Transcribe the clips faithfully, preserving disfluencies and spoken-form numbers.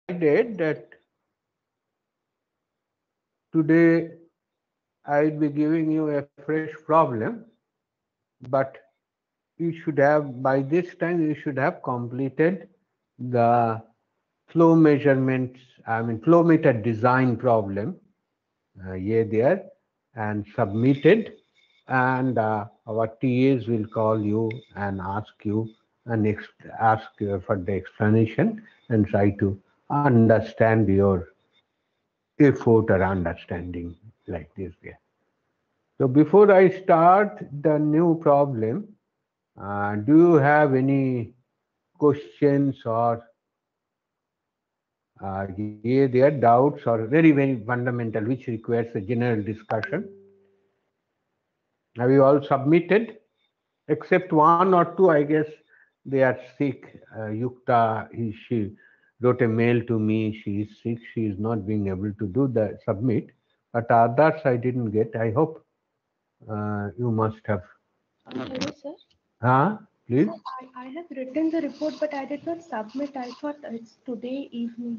decided that today I will be giving you a fresh problem, but you should have, by this time, you should have completed the flow measurements, I mean, flow meter design problem, uh, yeah, there, and submitted. And uh, our T As will call you and ask you and ex- ask you for the explanation and try to understand your effort or understanding like this. Yeah. So before I start the new problem, uh, do you have any questions or uh, yeah, there doubts or very very fundamental which requires a general discussion? Have you all submitted? Except one or two, I guess they are sick. Uh, Yukta, he, she wrote a mail to me. She is sick. She is not being able to do the submit. But others I didn't get. I hope uh, you must have. Hello, sir. Huh? Sir, Please. I, I have written the report, but I did not submit. I thought it's today evening.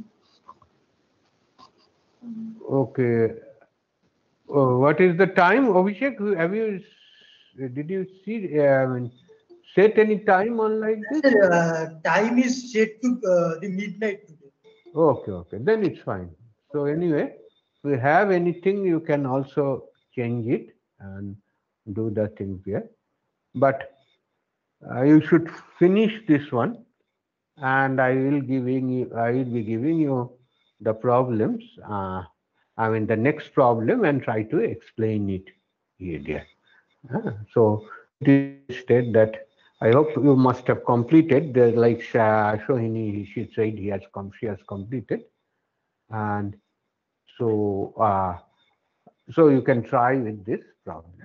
Um, Okay. Oh, what is the time, Abhishek? Have you? Did you see? Uh, I mean, set any time on like this? Sir, uh, time is set to uh, the midnight today. Okay, okay. Then it's fine. So anyway, if you have anything, you can also change it and do the things here. But uh, you should finish this one, and I will giving you. I will be giving you the problems. Uh, I mean the next problem and try to explain it here. Dear. Ah, so it is state that I hope you must have completed. The, like uh, Shohini, she said he has come. She has completed, and so uh, so you can try with this problem.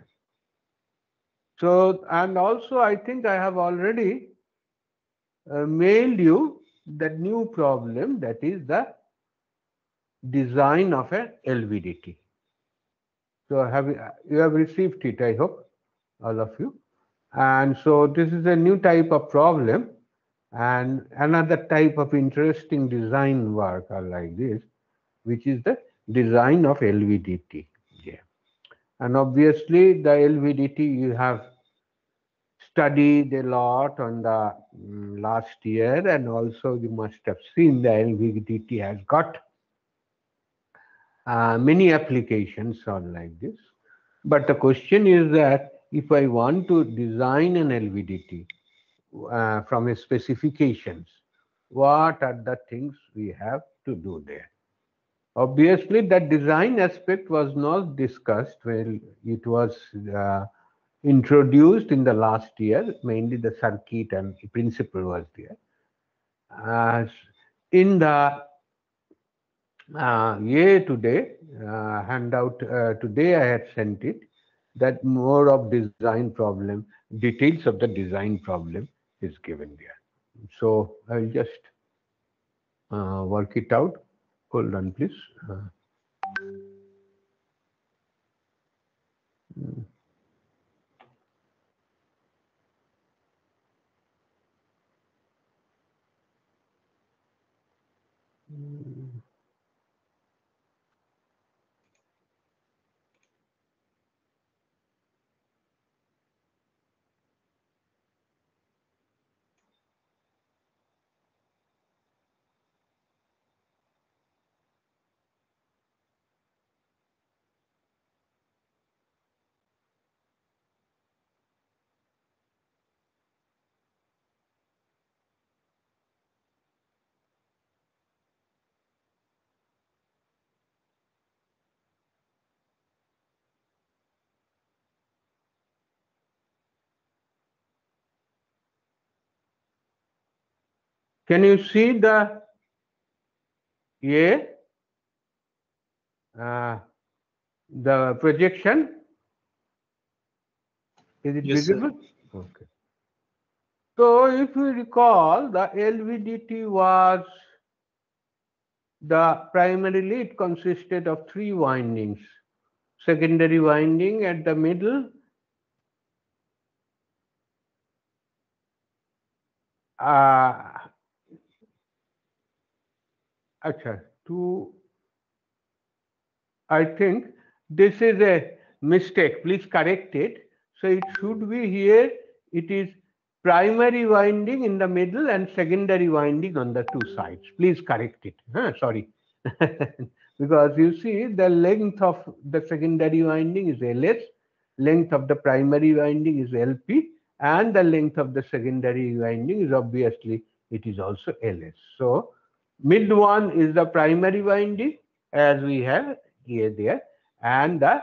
So and also I think I have already uh, mailed you the new problem, that is the design of a L V D T. So have you you have received it? I hope all of you. And so this is a new type of problem, and another type of interesting design work are like this, which is the design of L V D T. Yeah. And obviously the L V D T you have studied a lot on the mm, last year, and also you must have seen the L V D T has got uh, many applications on like this. But the question is that if I want to design an L V D T uh, from a specifications, what are the things we have to do there? Obviously, that design aspect was not discussed when it was uh, introduced in the last year. Mainly the circuit and principle was there. Uh, in the uh, yeah, today uh, handout uh, today I had sent it that more of design problem, details of the design problem is given there. So I'll just uh, work it out. Hold on, please. Uh, can you see the A, uh, the projection? Is it Yes, sir. visible? Okay. So if you recall, the L V D T was the primarily it consisted of three windings. Secondary winding at the middle, uh, Acha, two, I think this is a mistake. Please correct it. So it should be here. It is primary winding in the middle and secondary winding on the two sides. Please correct it. Huh, sorry. Because you see the length of the secondary winding is L S, length of the primary winding is L P, and the length of the secondary winding is obviously it is also L S. So mid one is the primary winding as we have here there, and the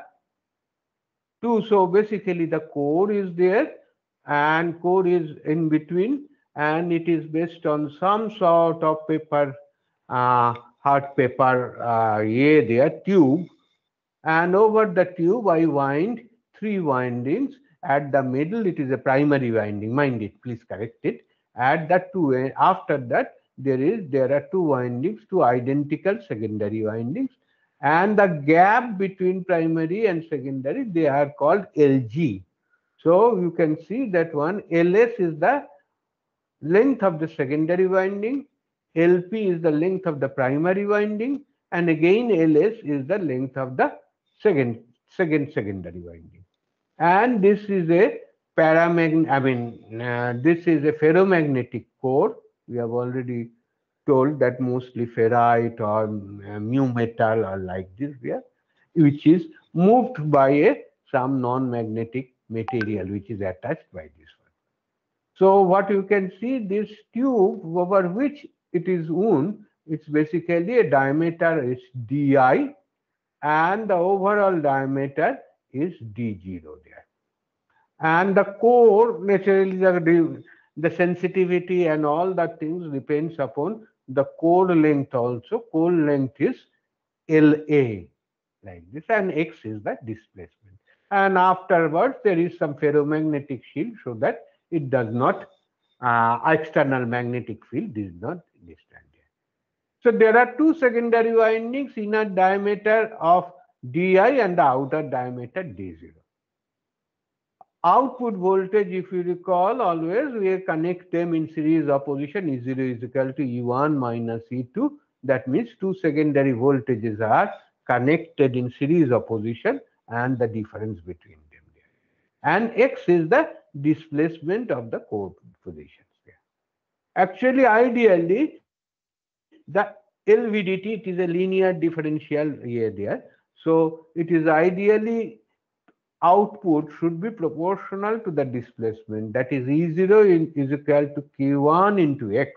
two. So basically the core is there and core is in between, and it is based on some sort of paper, uh, hard paper, uh, yeah, there tube, and over the tube I wind three windings. At the middle it is a primary winding, mind it, please correct it. At the two, after that there is there are two windings, two identical secondary windings, and the gap between primary and secondary, they are called L G. So you can see that one L S is the length of the secondary winding, L P is the length of the primary winding, and again L S is the length of the second second secondary winding. And this is a paramagnetic, I mean, uh, this is a ferromagnetic core. We have already told that mostly ferrite or uh, mu metal or like this here, which is moved by a some non-magnetic material which is attached by this one. So what you can see, this tube over which it is wound, it's basically a diameter is D I, and the overall diameter is D zero there. And the core, naturally, the, the sensitivity and all that things depends upon the core length also. Core length is L A, like this, and X is the displacement. And afterwards, there is some ferromagnetic shield so that it does not, uh, external magnetic field is not distant here. So there are two secondary windings, inner diameter of D I and the outer diameter D zero. Output voltage, if you recall, always we connect them in series opposition. E zero is equal to E one minus E two. That means two secondary voltages are connected in series opposition and the difference between them there. And X is the displacement of the core positions there. Actually, ideally, the L V D T, it is a linear differential here there. So it is ideally output should be proportional to the displacement, that is E zero is equal to Q one into X.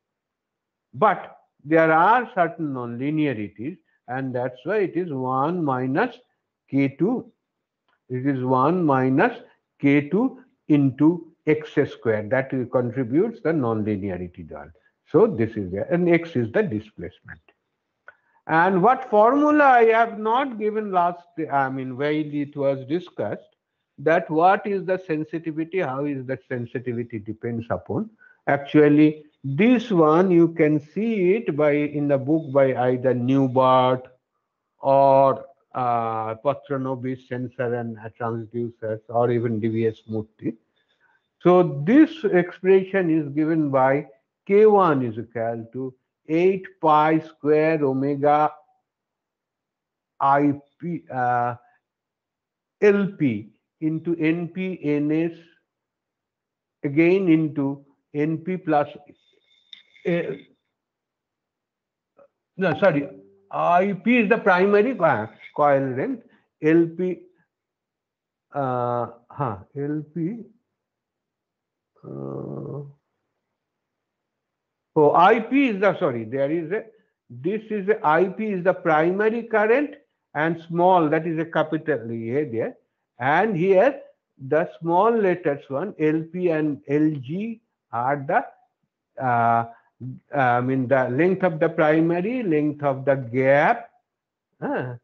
But there are certain non-linearities, and that's why it is one minus K two. It is one minus K two into X square. That contributes the non-linearity done. So this is there, and X is the displacement. And what formula I have not given last, I mean, while it was discussed, that what is the sensitivity, how is the sensitivity depends upon. Actually, this one you can see it by in the book by either Neubert or uh, Patronovis sensor and transducers, or even D V S Murthy. So this expression is given by K one is equal to eight pi square omega I P uh, L P into N P N S again into N P plus uh, no sorry I P is the primary coil length, L P uh, huh, L P uh, so I P is the, sorry, there is a, this is a, I P is the primary current, and small, that is a capital A there. And here the small letters one, L P and L G are the, uh, I mean the length of the primary, length of the gap, uh,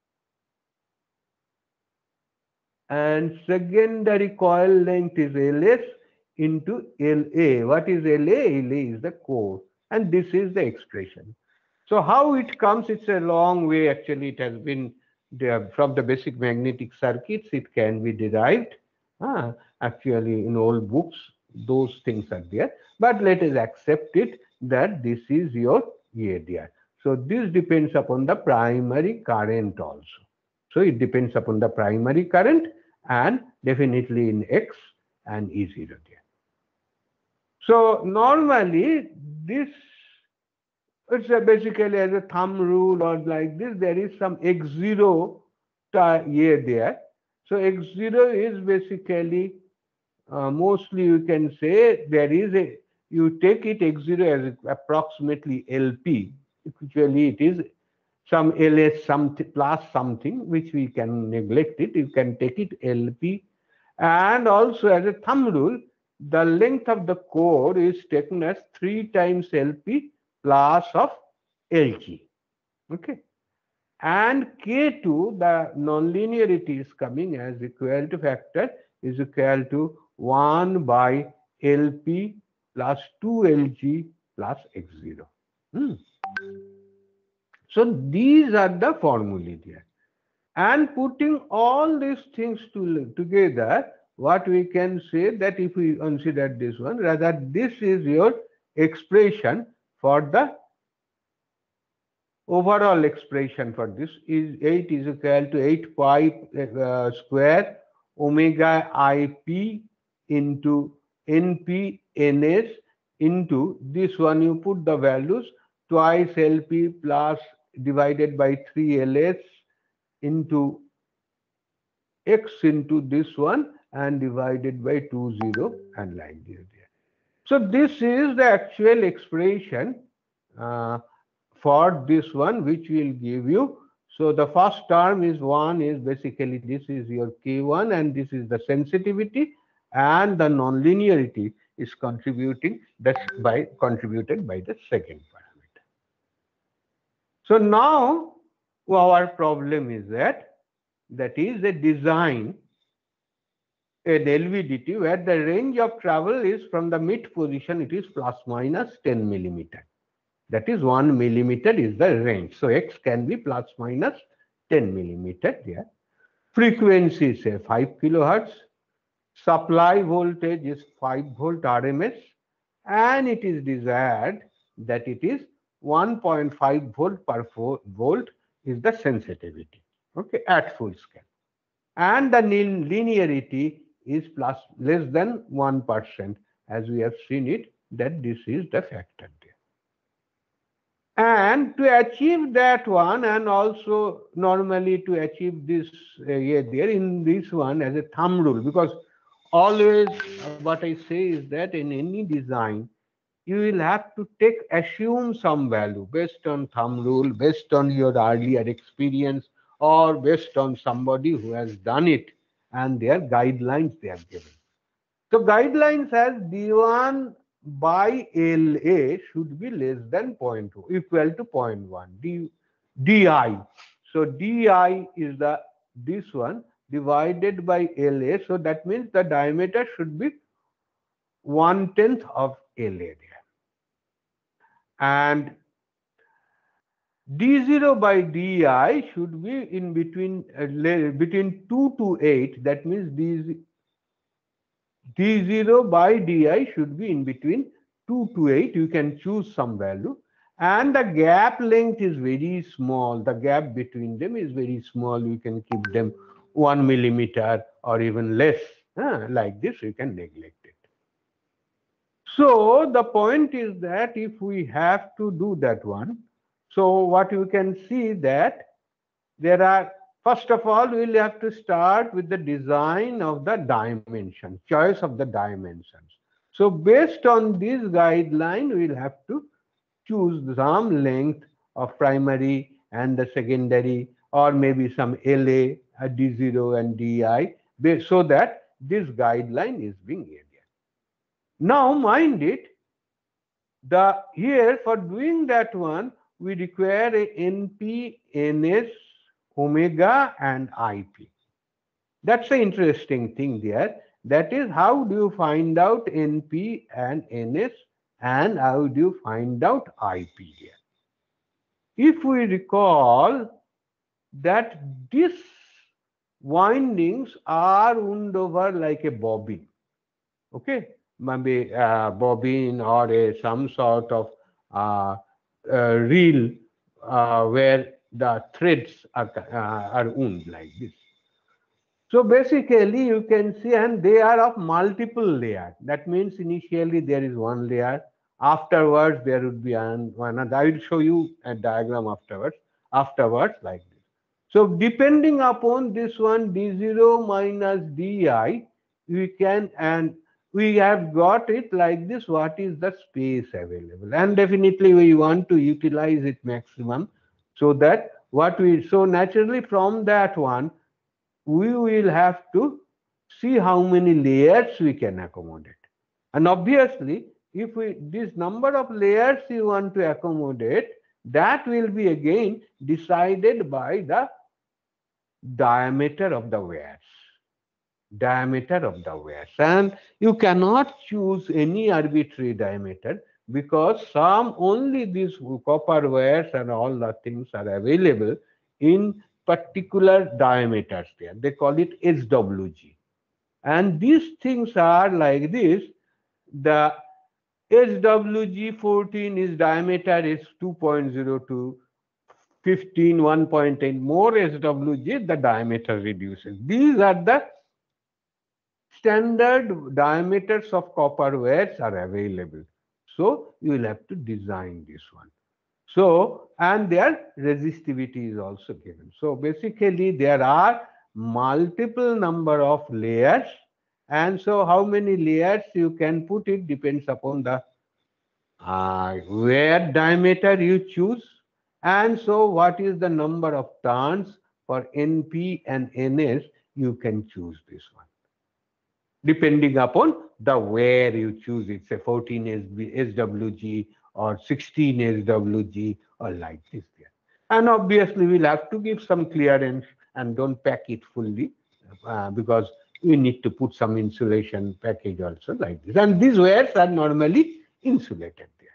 and secondary coil length is L S into L A. What is L A? L A is the core, and this is the expression. So how it comes, it's a long way. Actually, it has been there from the basic magnetic circuits. It can be derived. Ah, actually, in all books, those things are there. But let us accept it that this is your A D R. So this depends upon the primary current also. So it depends upon the primary current and definitely in X and E zero there. So normally this, it's a basically as a thumb rule or like this, there is some X zero here there. So X zero is basically uh, mostly you can say there is a, you take it X zero as approximately L P. Actually it is some L S something plus something which we can neglect it. You can take it L P, and also as a thumb rule, the length of the core is taken as three times L P plus of L G. Okay. And K two, the nonlinearity is coming as equal to factor is equal to one by L P plus two L G plus X zero. Hmm. So these are the formulae there. And putting all these things to, together, what we can say that if we consider this one, rather this is your expression for the overall expression for this is eight is equal to eight pi uh, square omega I P into N P N S into this one, you put the values twice L P plus divided by three L S into X into this one and divided by two zero and like this there. So this is the actual expression uh, for this one which will give you. So the first term is one is basically this is your K one and this is the sensitivity, and the nonlinearity is contributing that's by contributed by the second parameter. So now our problem is that that is a design an L V D T where the range of travel is from the mid position, it is plus minus ten millimeter. That is one millimeter is the range. So X can be plus minus ten millimeter there. Frequency is say five kilohertz. Supply voltage is five volt R M S, and it is desired that it is one point five volt per volt is the sensitivity, okay, at full scale. And the linearity is plus less than one percent, as we have seen it, that this is the factor there. And to achieve that one, and also normally to achieve this uh, yeah, there in this one as a thumb rule, because always uh, what I say is that in any design, you will have to take assume some value based on thumb rule, based on your earlier experience, or based on somebody who has done it and their guidelines they have given. So guidelines has D one by L A should be less than zero point two, equal to zero point one. D, DI. So DI is the this one divided by L A. So that means the diameter should be one tenth of L A there. And D zero by D I should be in between uh, between two to eight. That means D, D zero by D I should be in between two to eight. You can choose some value. And the gap length is very small. The gap between them is very small. You can keep them one millimeter or even less. Uh, like this, you can neglect it. So the point is that if we have to do that one, so what you can see that there are, first of all, we'll have to start with the design of the dimension, choice of the dimensions. So based on this guideline, we'll have to choose some length of primary and the secondary, or maybe some L A, a D zero and D I, so that this guideline is being added. Now mind it, the here for doing that one, we require a N P, N S, omega and I P. That's the interesting thing there. That is, how do you find out N P and N S, and how do you find out I P here? If we recall that these windings are wound over like a bobbin, okay, maybe a bobbin or a some sort of uh, uh, reel uh, where the threads are, uh, are wound like this. So basically you can see, and they are of multiple layers. That means initially there is one layer, afterwards there would be an, another. I will show you a diagram afterwards, afterwards like this. So depending upon this one, d zero minus di, we can, and we have got it like this, what is the space available. And definitely we want to utilize it maximum, so that what we, so naturally from that one, we will have to see how many layers we can accommodate. And obviously, if we, this number of layers you want to accommodate, that will be again decided by the diameter of the wares. Diameter of the wares. And you cannot choose any arbitrary diameter, because some only these copper wares and all the things are available in particular diameters there. They call it S W G. And these things are like this. The S W G fourteen is diameter is two point zero two, fifteen one point eight, more S W G, the diameter reduces. These are the standard diameters of copper wares are available. So you will have to design this one. So, and their resistivity is also given. So basically there are multiple number of layers, and so how many layers you can put, it depends upon the uh, where diameter you choose, and so what is the number of turns for N P and N S, you can choose this one depending upon the where you choose it, say fourteen S W G or sixteen S W G or like this there. And obviously we'll have to give some clearance and don't pack it fully, uh, because we need to put some insulation package also like this. And these wares are normally insulated there.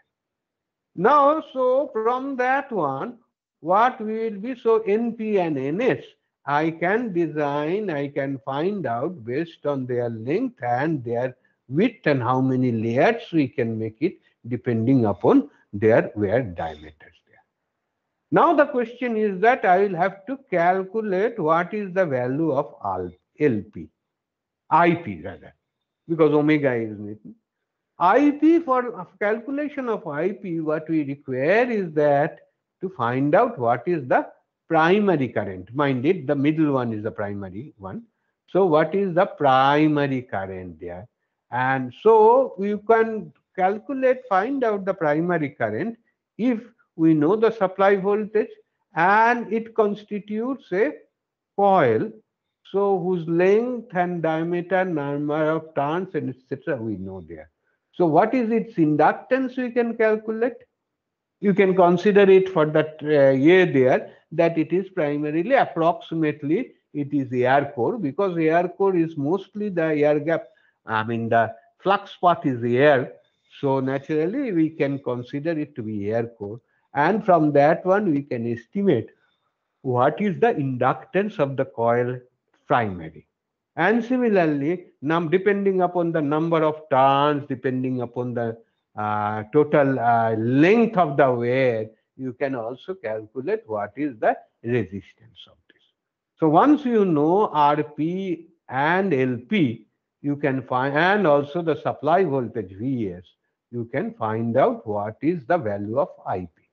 Now, so from that one, what will be, so N P and N S, I can design, I can find out based on their length and their width and how many layers we can make it depending upon their wear diameters there. Now the question is that I will have to calculate what is the value of L P, I P rather, because omega is written. I P, for calculation of I P, what we require is that to find out what is the primary current. Mind it, the middle one is the primary one. So what is the primary current there? And so you can calculate, find out the primary current if we know the supply voltage, and it constitutes a coil, so whose length and diameter, number of turns, and et cetera we know there. So what is its inductance we can calculate? You can consider it for that uh, A there, that it is primarily approximately it is air core, because air core is mostly the air gap, I mean the flux path is air. So naturally we can consider it to be air core, and from that one we can estimate what is the inductance of the coil primary. And similarly, num depending upon the number of turns, depending upon the uh, total uh, length of the wear, you can also calculate what is the resistance of this. So once you know R P and L P, you can find, and also the supply voltage V S, you can find out what is the value of I P.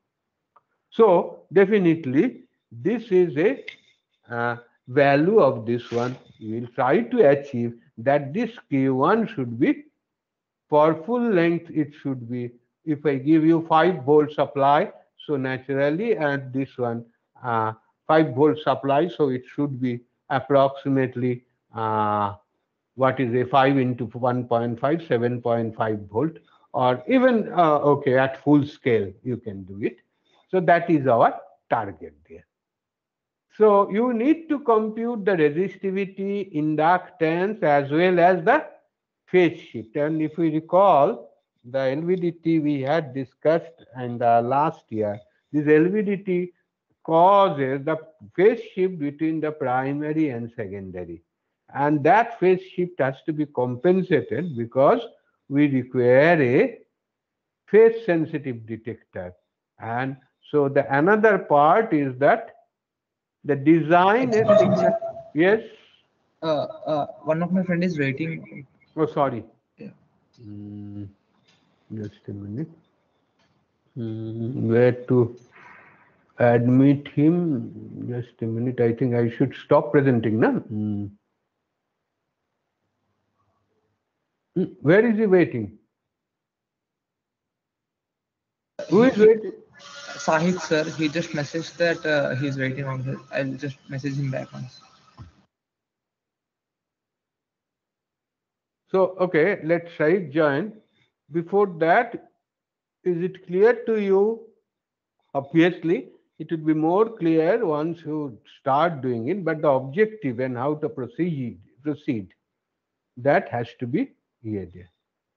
So definitely this is a uh, value of this one. We will try to achieve that this Q one should be, for full length it should be, if I give you five volt supply, so naturally at this one uh, five volt supply, so it should be approximately uh, what is a five into one point five, seven point five volt, or even uh, okay, at full scale you can do it. So that is our target there. So you need to compute the resistivity, inductance, as well as the phase shift. And if we recall, the L V D T we had discussed in the last year, this L V D T causes the phase shift between the primary and secondary. And that phase shift has to be compensated because we require a phase sensitive detector. And so the another part is that the design is Excuse me, sir. yes. Uh, uh, one of my friend is waiting. Oh, sorry. Yeah. Mm, just a minute. Mm, where to admit him? Just a minute. I think I should stop presenting, no? Mm. Mm, where is he waiting? Who is waiting? Sahid sir, he just messaged that uh, he's waiting on this. I'll just message him back once. So, okay, let Shahid join. Before that, is it clear to you? Obviously, it would be more clear once you start doing it, but the objective and how to proceed, proceed that has to be here there.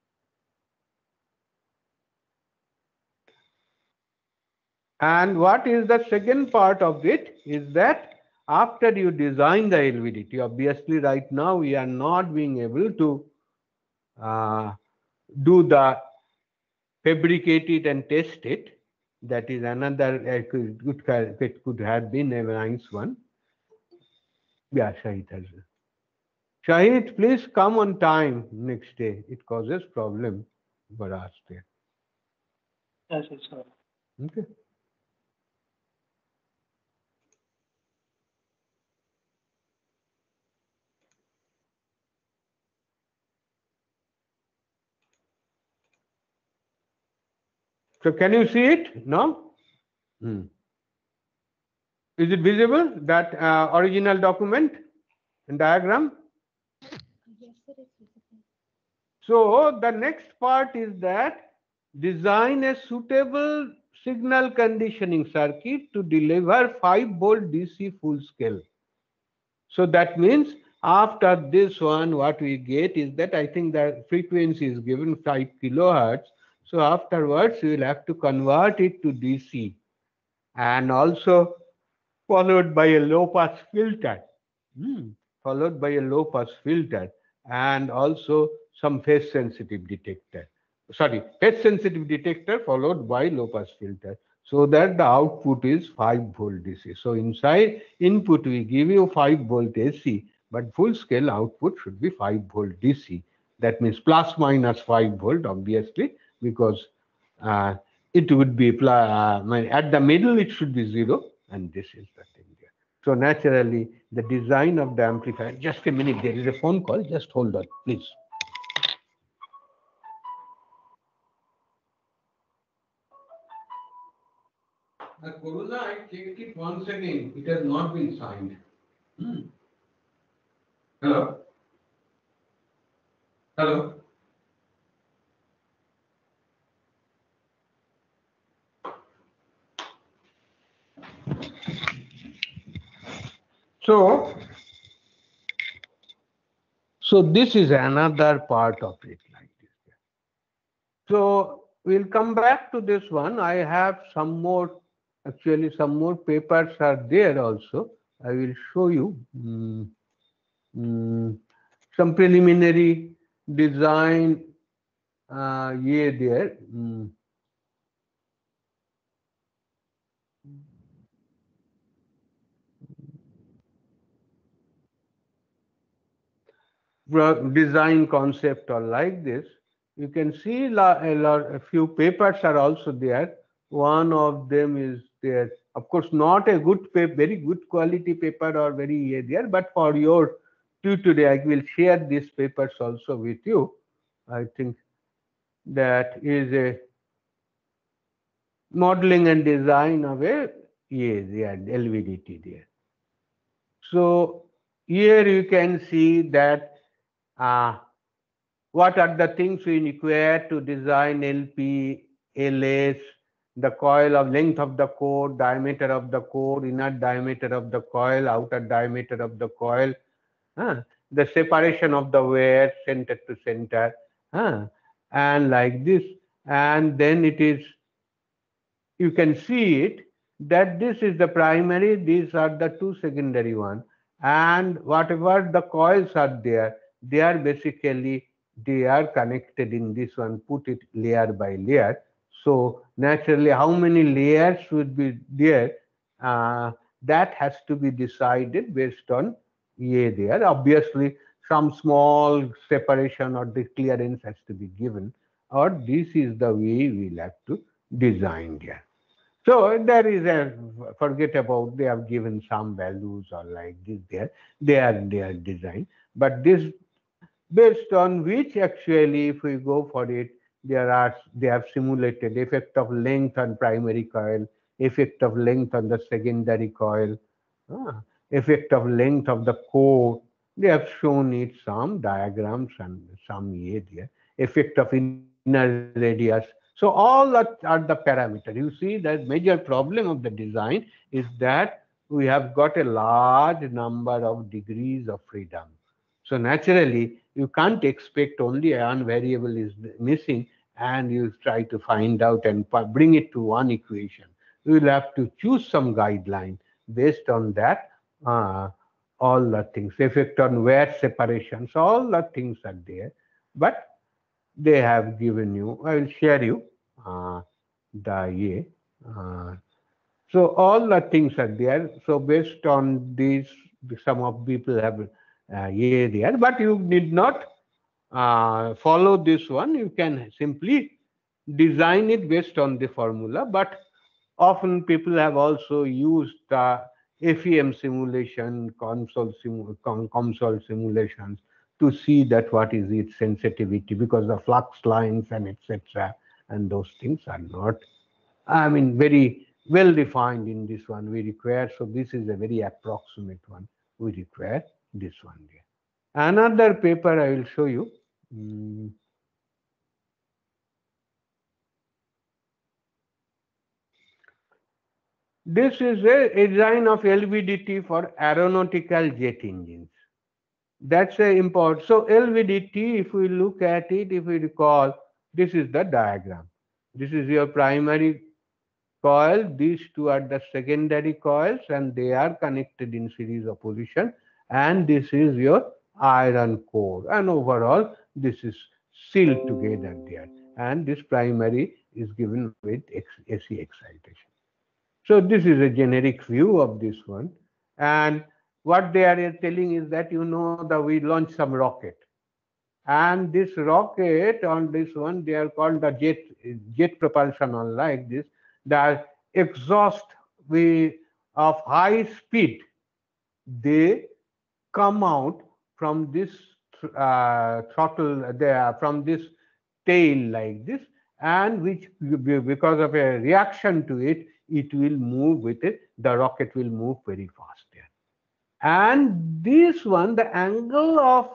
And what is the second part of it is that after you design the L V D T, obviously right now we are not being able to uh, do the fabricate it and test it. That is another uh, could, could, it could have been a nice one. Yeah, Shahid has. Shahid, please come on time next day. It causes problem for us there. Yes, yes, sir. Okay. So can you see it? No? Hmm. Is it visible, that uh, original document and diagram? Yes, sir, it's visible. So the next part is that design a suitable signal conditioning circuit to deliver five volt D C full scale. So that means after this one, what we get is that I think the frequency is given five kilohertz. So afterwards, we will have to convert it to D C and also followed by a low pass filter. Hmm. Followed by a low pass filter and also some phase sensitive detector. Sorry, phase sensitive detector followed by low pass filter, so that the output is five volt D C. So inside input we give you five volt A C, but full scale output should be five volt D C. That means plus minus five volt, obviously, because uh, it would be uh, at the middle it should be zero, and this is the thing there. So naturally, the design of the amplifier. Just a minute, there is a phone call. Just hold on, please. The Corona, I checked it once again. It has not been signed. Hmm. Hello? Hello? So, so this is another part of it like this. So we'll come back to this one. I have some more, actually some more papers are there also. I will show you. Mm, mm, some preliminary design uh, yeah there. Mm. Design concept or like this. You can see la, a, lot, a few papers are also there. One of them is there. Of course, not a good paper, very good quality paper or very there, but for your tutorial, I will share these papers also with you. I think that is a modeling and design of a yeah, yeah, L V D T there. So here you can see that uh, what are the things we require to design L P, L S, the coil of length of the core, diameter of the core, inner diameter of the coil, outer diameter of the coil, uh, the separation of the wire center to center, uh, and like this. And then it is, you can see it, that this is the primary, these are the two secondary one, and whatever the coils are there, they are basically, they are connected in this one, put it layer by layer. So naturally, how many layers should be there? Uh, that has to be decided based on A there. Obviously, some small separation or the clearance has to be given, or this is the way we'll have to design here. So there is a forget about they have given some values or like this there. They are they are designed, but this based on which actually if we go for it there are they have simulated effect of length on primary coil, effect of length on the secondary coil, ah, effect of length of the core. They have shown it some diagrams and some here there, effect of inner radius. So all that are the parameter. You see that major problem of the design is that we have got a large number of degrees of freedom. So naturally, you can't expect only one variable is missing and you try to find out and pu- bring it to one equation. You will have to choose some guideline based on that. Uh, all the things, effect on wear separations, all the things are there. But they have given you, I will share you uh, the A. Uh, so all the things are there. So based on these, some of people have uh, A there, but you need not uh, follow this one. You can simply design it based on the formula. But often people have also used the F E M simulation, console, simu- con- console simulations to see that what is its sensitivity because the flux lines and et cetera. And those things are not I mean, very well defined in this one we require. So this is a very approximate one. We require this one here. Another paper I will show you. Mm, This is a design of L V D T for aeronautical jet engines. That's a import. So L V D T, if we look at it, if we recall, this is the diagram. This is your primary coil. These two are the secondary coils and they are connected in series of position. And this is your iron core. And overall, this is sealed together there. And this primary is given with A C excitation. So this is a generic view of this one. And what they are telling is that, you know, that we launched some rocket. And this rocket on this one, they are called the jet jet propulsion on like this. The exhaust we of high speed, they come out from this uh, throttle there from this tail like this, and which because of a reaction to it, it will move with it. The rocket will move very fast there. And this one, the angle of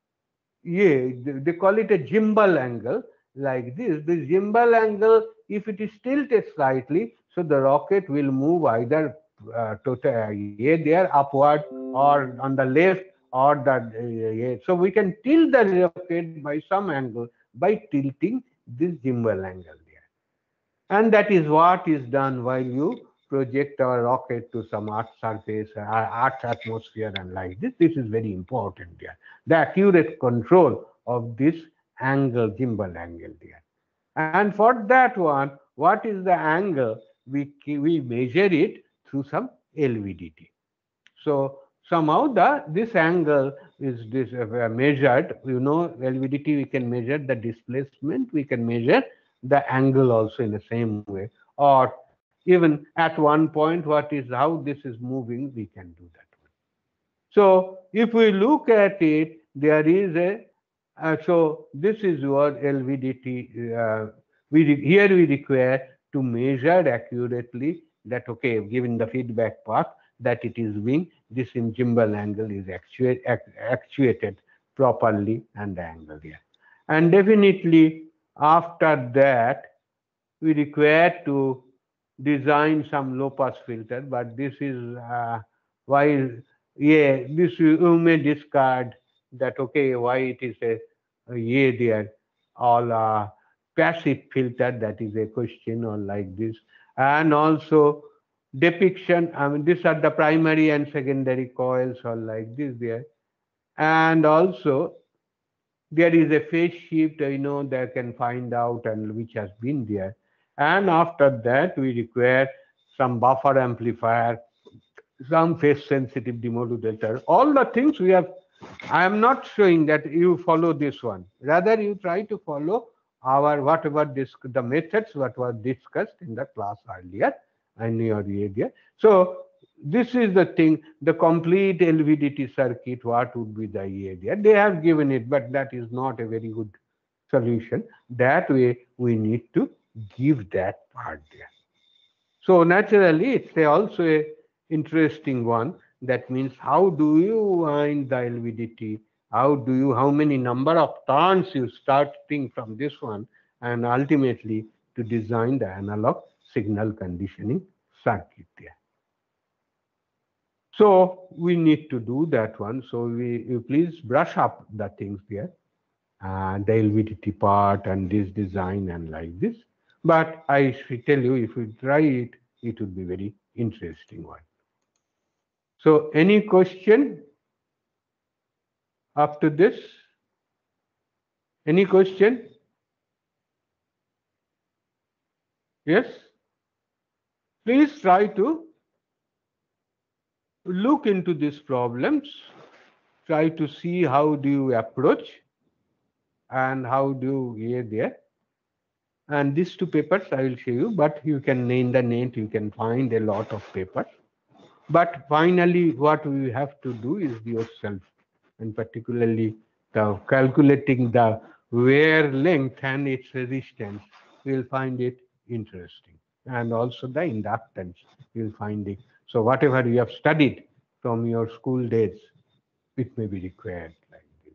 yeah, they they call it a gimbal angle like this. This gimbal angle, if it is tilted slightly, so the rocket will move either uh, to yeah, there upward or on the left or the uh, yeah. So we can tilt the rocket by some angle by tilting this gimbal angle there. And that is what is done while you project our rocket to some Earth surface, uh, Earth's atmosphere, and like this. This is very important there. The accurate control of this angle, gimbal angle there. And for that one, what is the angle? We, we measure it through some L V D T. So somehow the this angle is this uh, measured. You know, L V D T we can measure the displacement. We can measure the angle also in the same way. Or even at one point, what is how this is moving, we can do that one. So if we look at it, there is a uh, so this is your L V D T. Uh, we re- here we require to measure accurately that okay, given the feedback path that it is being this in gimbal angle is actuate, act, actuated properly and the angle here. And definitely after that we require to design some low pass filter, but this is uh, why yeah this you, you may discard that okay why it is a, a yeah there all uh, passive filter, that is a question or like this. And also depiction, I mean these are the primary and secondary coils or like this there. And also there is a phase shift, you know, that can find out and which has been there. And after that, we require some buffer amplifier, some phase sensitive demodulator, all the things we have. I am not showing that you follow this one. Rather, you try to follow our whatever this, the methods what was discussed in the class earlier and your area. So this is the thing, the complete L V D T circuit, what would be the area? They have given it, but that is not a very good solution. That way, we need to give that part there. So naturally, it's a also a interesting one. That means how do you wind the L V D T? How do you, how many number of turns you starting from this one, and ultimately to design the analog signal conditioning circuit there. So we need to do that one. So we, you please brush up the things there, uh, the L V D T part and this design and like this. But I should tell you, if you try it, it would be very interesting one. So any question up to this? Any question? Yes? Please try to look into these problems, try to see how do you approach and how do you get there. And these two papers I will show you, but you can in the net, you can find a lot of papers. But finally, what we have to do is yourself, and particularly the calculating the wear length and its resistance, you will find it interesting. And also the inductance, you will find it. So whatever you have studied from your school days, it may be required like this.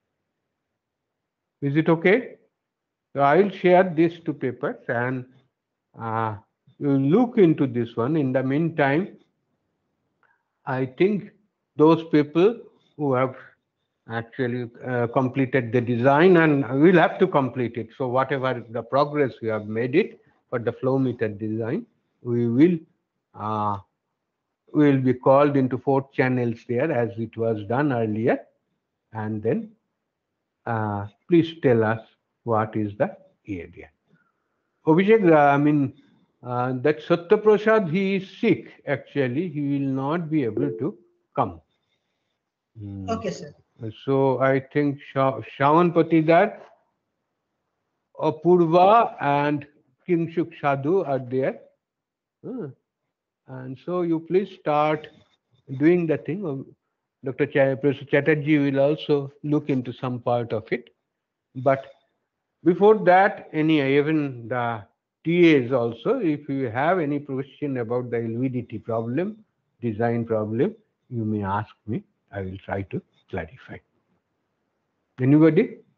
Is it okay? So I will share these two papers and uh, you look into this one. In the meantime, I think those people who have actually uh, completed the design, and we'll have to complete it. So whatever the progress we have made it for the flow meter design, we will uh, we will be called into four channels there as it was done earlier, and then uh, please tell us what is the area. Abhishek, uh, I mean uh, that Satya Prasad, he is sick actually, he will not be able to come. Hmm. Okay, sir. So I think Sha Shawan Patidar, Apurva and Kimshuk Sadhu are there. Hmm. And so you please start doing the thing. Doctor Ch Professor Chatterjee will also look into some part of it. But before that, any even the T As also, if you have any question about the L V D T problem, design problem, you may ask me. I will try to clarify. Anybody?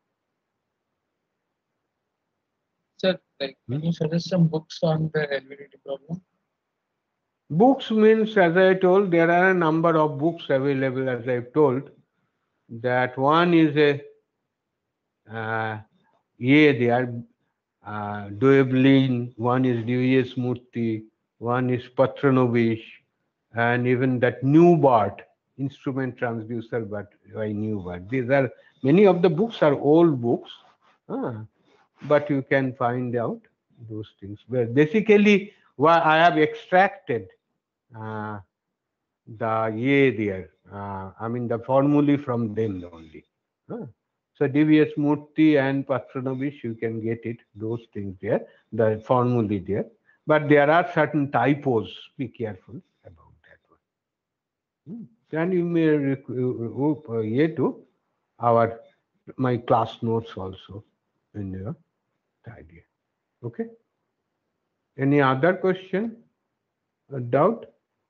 Sir, like, can you suggest some books on the L V D T problem? Books means, as I told, there are a number of books available, as I've told. That one is a, uh, yeah, they are uh, Doeblin, one is D V S Murthy, one is Patranovich, and even that Newbart, instrument transducer, but by Newbart. These are, many of the books are old books, uh, but you can find out those things. But basically, what I have extracted uh, the yeah there, uh, I mean the formulae from them only. Uh. So D V S Murthy and Patranovich, you can get it, those things there, the formulae there. But there are certain typos, be careful about that one. Hmm. And you may hope uh, yeah, to our my class notes also in your idea. Okay. Any other question or doubt?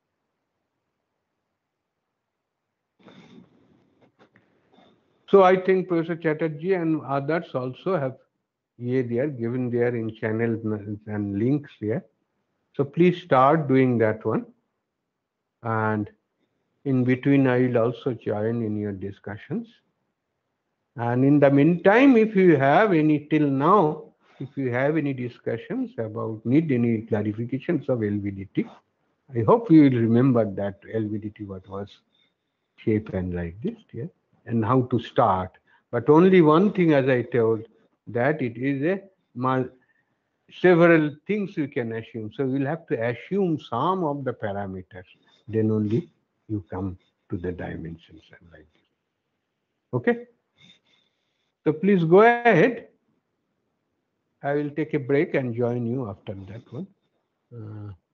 So I think Professor Chatterjee and others also have yeah, they are given there in channels and links there. So please start doing that one. And in between, I will also join in your discussions. And in the meantime, if you have any till now, if you have any discussions about need any clarifications of L V D T, I hope you will remember that L V D T what was shape and like this here, and how to start. But only one thing, as I told, that it is a several things you can assume. So we'll have to assume some of the parameters. Then only you come to the dimensions and like this. Okay. So please go ahead. I will take a break and join you after that one. Uh,